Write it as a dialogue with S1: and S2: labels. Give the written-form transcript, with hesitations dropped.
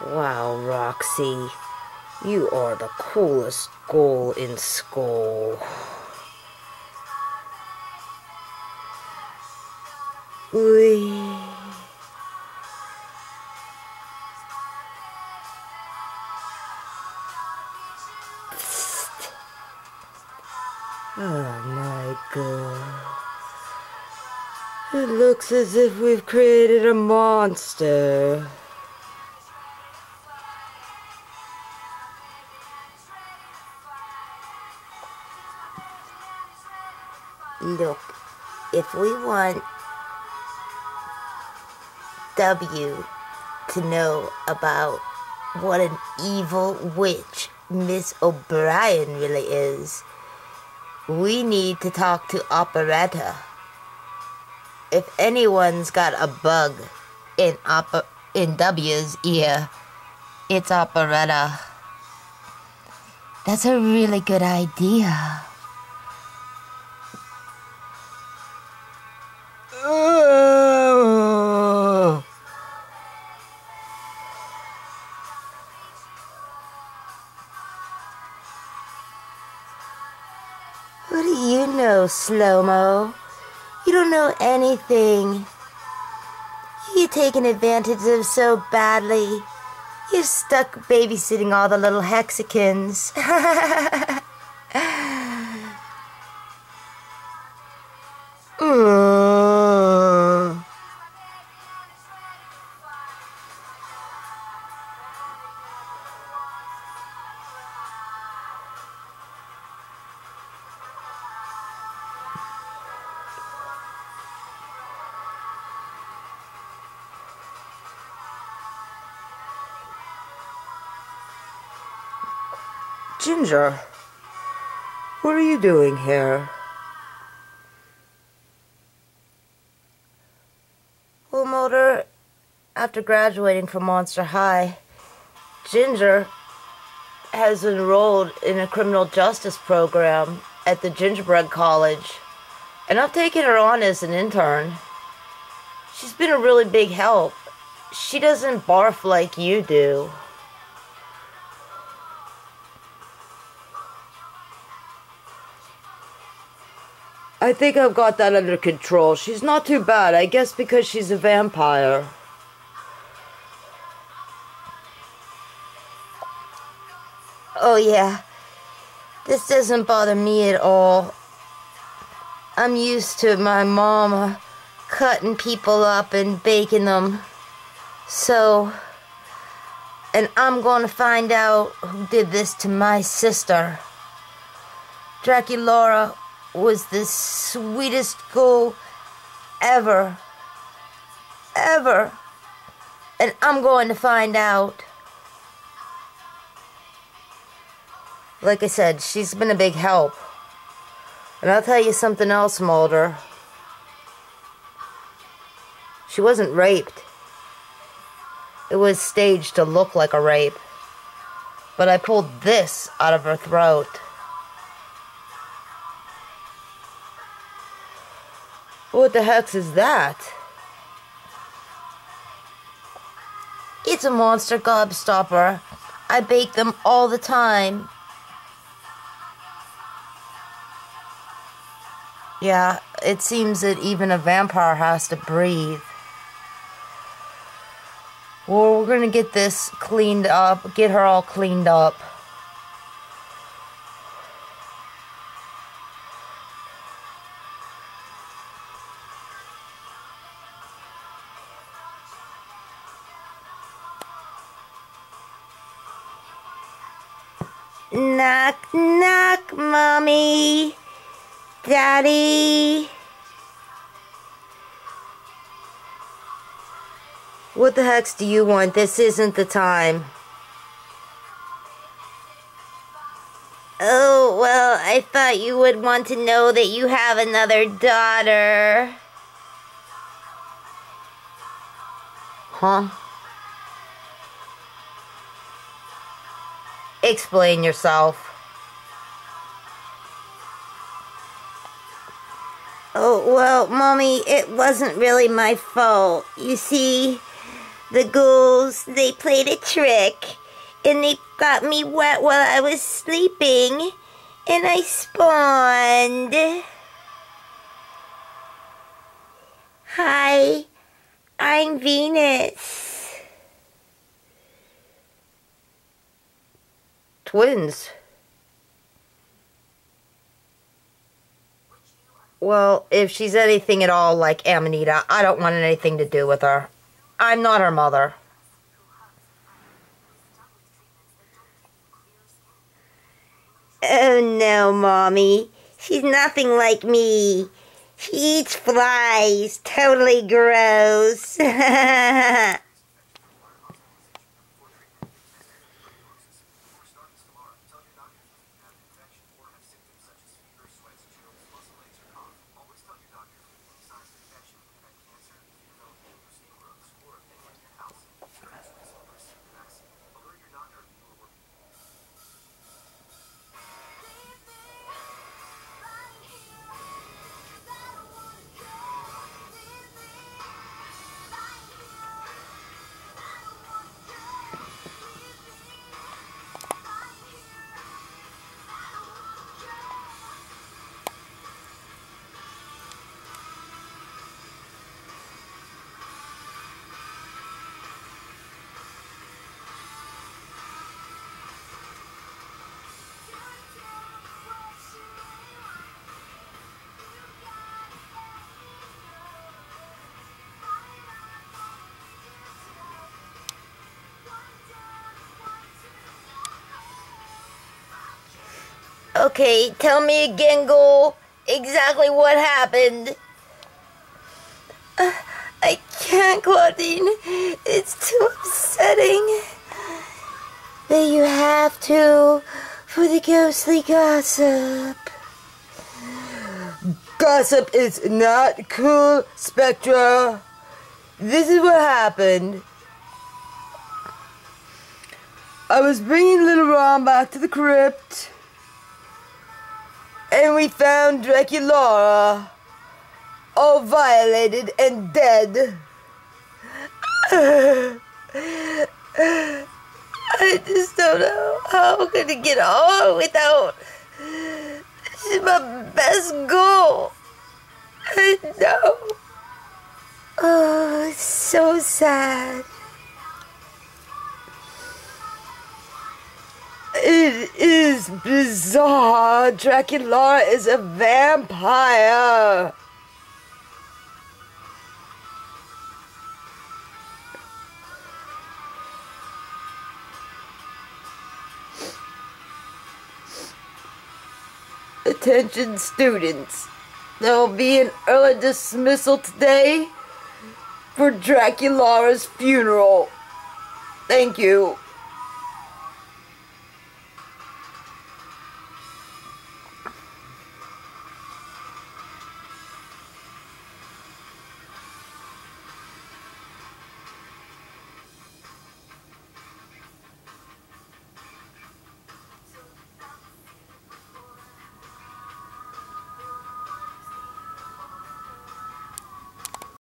S1: Wow, Roxy, you are the coolest girl in school. Wee. Oh my God. It looks as if we've created a monster. Look, if we want W to know about what an evil witch Miss O'Brien really is, we need to talk to Operetta. If anyone's got a bug in W's ear, it's Operetta. That's a really good idea. What do you know, Slow-Mo? You don't know anything. You're taken advantage of so badly. You're stuck babysitting all the little hexagons. Ginger, what are you doing here? Well, Mulder, after graduating from Monster High, Ginger has enrolled in a criminal justice program at the Gingerbread College, and I've taken her on as an intern. She's been a really big help. She doesn't barf like you do. I think I've got that under control. She's not too bad, I guess because she's a vampire. Oh yeah, this doesn't bother me at all. I'm used to my mama cutting people up and baking them. So, and I'm gonna find out who did this to my sister. Draculaura was the sweetest girl ever. Ever. And I'm going to find out. Like I said, she's been a big help. And I'll tell you something else, Mulder. She wasn't raped. It was staged to look like a rape. But I pulled this out of her throat. What the heck is that? It's a monster gobstopper. I bake them all the time. Yeah, it seems that even a vampire has to breathe. Well, we're gonna get this cleaned up, get her all cleaned up. Knock, knock, Mommy. Daddy. What the heck do you want? This isn't the time. Oh, well, I thought you would want to know that you have another daughter. Huh? Explain yourself. Oh, well, Mommy, it wasn't really my fault. You see, The ghouls, they played a trick, and they got me wet while I was sleeping, and I spawned. Hi, I'm Venus. Twins. Well, if she's anything at all like Amanita, I don't want anything to do with her. I'm not her mother. Oh no, Mommy. She's nothing like me. She eats flies. Totally gross. Okay, tell me again, Ghoul, exactly what happened. I can't, Claudine. It's too upsetting. But you have to, for the ghostly gossip. Gossip is not cool, Spectra. This is what happened. I was bringing little Ron back to the crypt, and we found Draculaura all violated and dead. I just don't know how I'm gonna get on without. She's my best goal. I know. Oh, it's so sad. It is bizarre. Draculaura is a vampire. Attention students. There will be an early dismissal today for Draculaura's funeral. Thank you.